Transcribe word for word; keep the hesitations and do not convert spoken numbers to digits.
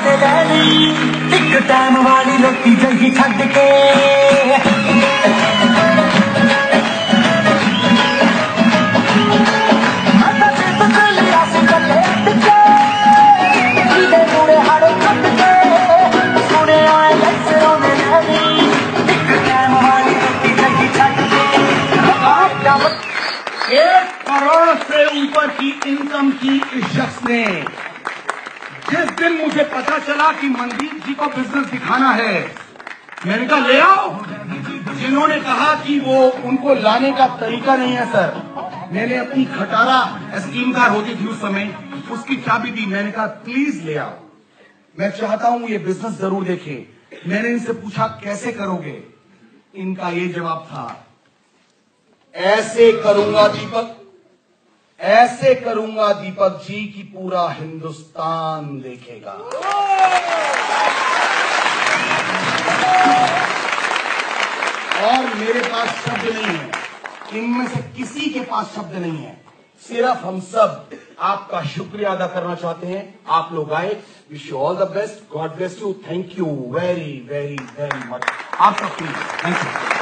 ते लैनी एक टाइम वाली रोटी जल्दी छड्ड के एक करोड़ से ऊपर की इनकम की इस शख्स ने जिस दिन मुझे पता चला कि मनदीप जी को बिजनेस दिखाना है, मैंने कहा ले आओ। जिन्होंने कहा कि वो उनको लाने का तरीका नहीं है सर, मैंने अपनी खटारा एस्टीमदार होती थी उस समय, उसकी चाबी दी। मैंने कहा प्लीज ले आओ, मैं चाहता हूं ये बिजनेस जरूर देखें। मैंने इनसे पूछा कैसे करोगे, इनका ये जवाब था ऐसे करूंगा दीपक, ऐसे करूंगा दीपक जी कि पूरा हिंदुस्तान देखेगा। और मेरे पास शब्द नहीं है, इनमें से किसी के पास शब्द नहीं है, सिर्फ हम सब आपका शुक्रिया अदा करना चाहते हैं। आप लोग आए, wish you all the best, God bless you, thank you very very very much. आप सब प्लीज, थैंक यू।